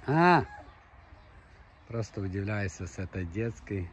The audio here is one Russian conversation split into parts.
Просто удивляюсь с этой детской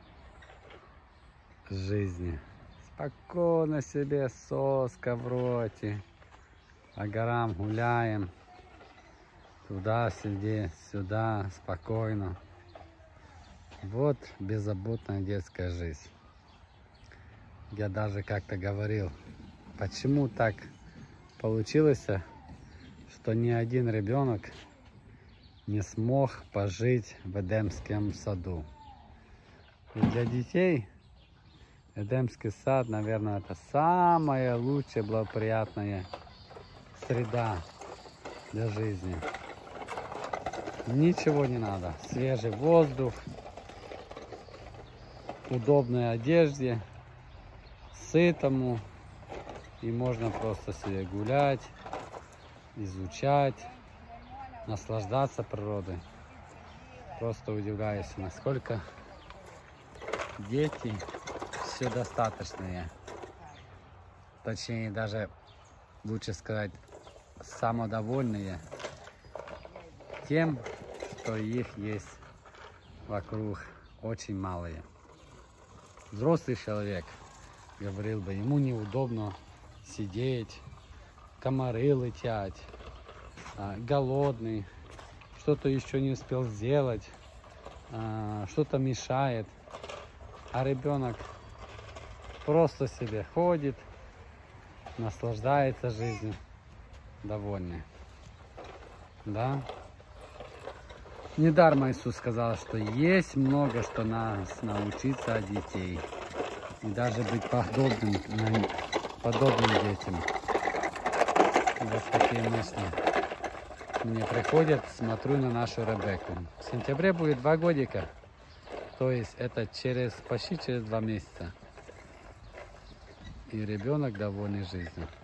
жизни. Спокойно себе, соска в роте. По горам гуляем. Туда сиди, сюда, спокойно. Вот беззаботная детская жизнь. Я даже как-то говорил, почему так получилось, что ни один ребенок не смог пожить в Эдемском саду. И для детей Эдемский сад, наверное, это самая лучшая, благоприятная среда для жизни. Ничего не надо. Свежий воздух, удобной одежде, сытому. И можно просто себе гулять, изучать, наслаждаться природой. Просто удивляюсь, насколько дети все достаточные. Точнее, даже лучше сказать, самодовольные тем, что их есть вокруг очень малые. Взрослый человек, говорил бы, ему неудобно сидеть, комары летят, голодный, что-то еще не успел сделать, что-то мешает. А ребенок просто себе ходит, наслаждается жизнью, довольный. Да? Недаром Иисус сказал, что есть много, что нас научиться от детей. И даже быть подобным детям. Вот такие мысли мне приходят, смотрю на нашу Ребекку. В сентябре будет 2 годика. То есть это почти через 2 месяца. И ребенок довольный жизнью.